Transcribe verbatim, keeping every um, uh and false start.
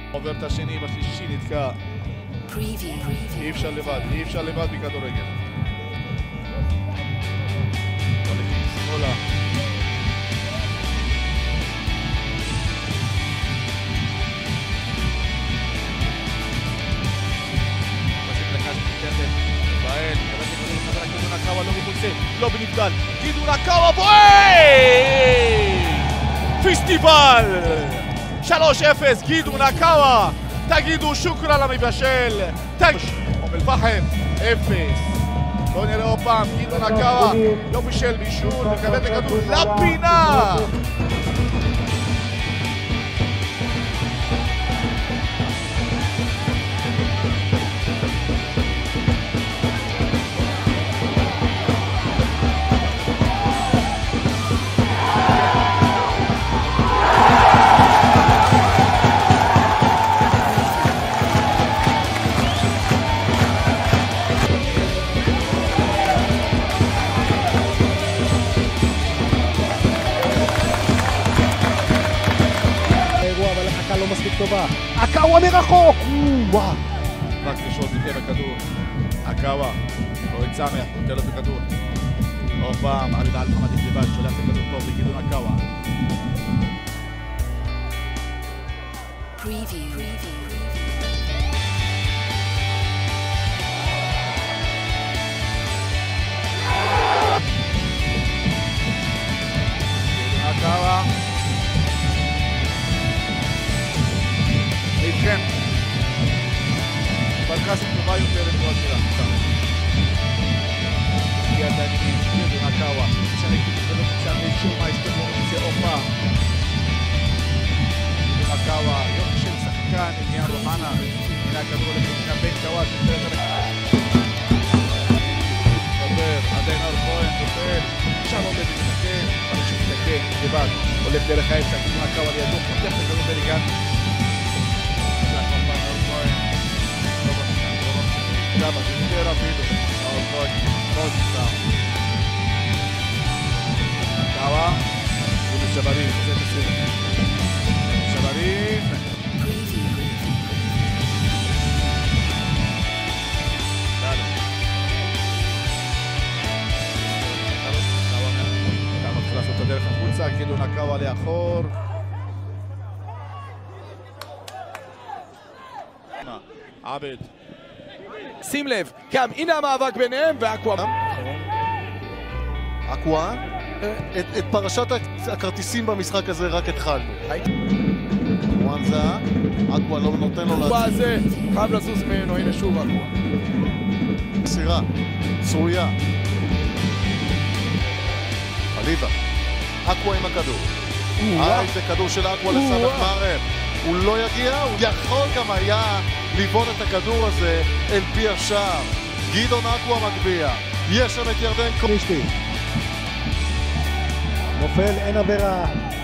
עובר את השני, בשלישי נתקע. אי אפשר לבד, אי אפשר לבד בכדורגל. הולכים שמאלה. נקאווה לא מחוצה, לא בנבדל, גדעון נקאווה בועט! פסטיבל! שלוש אפס, גדעון נקאווה! תגידו שוקרה למבשל! אום אל-פחם, אפס. בואו נראה עוד פעם, גדעון נקאווה לא בישל בישול, מקבל את הכדור לפינה! לא מספיק טובה. נקאווה מרחוק! וואו! רק לשעות יותר בכדור. נקאווה, לא יצמח, נותן לו את הכדור. עוד פעם, עביד על חמד לבד, שולח את הכדור טוב לגדעון נקאווה. נקאווה. איתכם. בלקסים טובה יותר לתנועה שלה. הגיע את העניינים, גדעון נקאווה. משנה כיוון ולא קצת אישור מההסתבור, זה אופה. גדעון נקאווה, יופי של שחקן, הגיע רומנה. הנה הכדור לכיוון בן קוואט, נותנת לכם. עובר, עדיין אור כהן, נופל. שם עומד ומתקן, אבל שהוא מתקן, לבד. הולך דרך האמצע, גדעון נקאווה לידו, פותח את הכדור בליגן. Dava, inteiro a vida. Olha o toque, posição. Nakawa, o Chabarin, Chabarin. Claro. Nakawa מתחיל לעשות את הדרך החוצה, גדעון נקאווה לאחור. עבד. שים לב, גם הנה המאבק ביניהם ואקווה. אקווה, את פרשת הכרטיסים במשחק הזה רק התחלנו. וואנזה, אקווה לא נותן לו להציג. אקווה הזה, חייב לזוז ממנו, הנה שוב אקווה. מסירה, צרויה. חליבה, אקווה עם הכדור. אה, זה כדור של אקווה לסמך מערב. הוא לא יגיע, הוא יכול גם היה לבעוט את הכדור הזה אל פי השער. גדעון נקאווה מגביה. יש שם את ירדן קרישטי. נופל, אין עבירה.